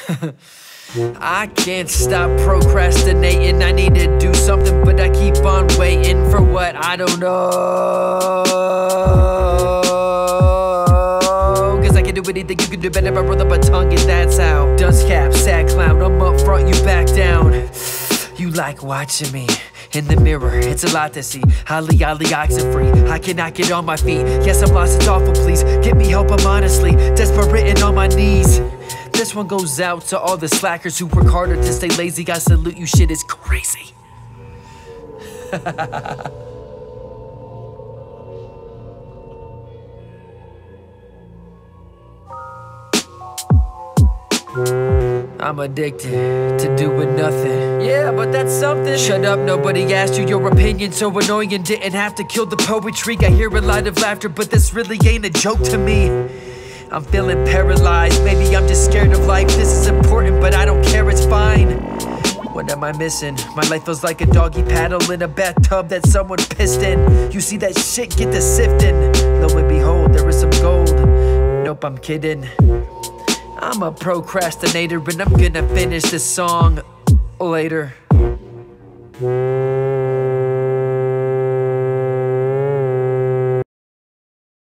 I can't stop procrastinating. I need to do something, but I keep on waiting for what I don't know. Cause I can do anything, you can do better. I roll up a tongue and that's how. Dunce cap, sad clown, I'm up front, you back down. You like watching me in the mirror, it's a lot to see. Olie, oxyen free, I cannot get on my feet. Yes, I'm lost, it's awful, please get me help, I'm honestly desperate and on my knees. This one goes out to all the slackers who work harder to stay lazy. I salute you, shit is crazy. I'm addicted to doing nothing. Yeah, but that's something. Shut up, nobody asked you your opinion. So annoying and didn't have to kill the poetry. I hear a lot of laughter, but this really ain't a joke to me. I'm feeling paralyzed, maybe I'm just scared of life. This is important, but I don't care, it's fine. What am I missing? My life feels like a doggy paddle in a bathtub that someone pissed in. You see that shit, get the sifting. Lo and behold, there is some gold. Nope, I'm kidding. I'm a procrastinator and I'm gonna finish this song later.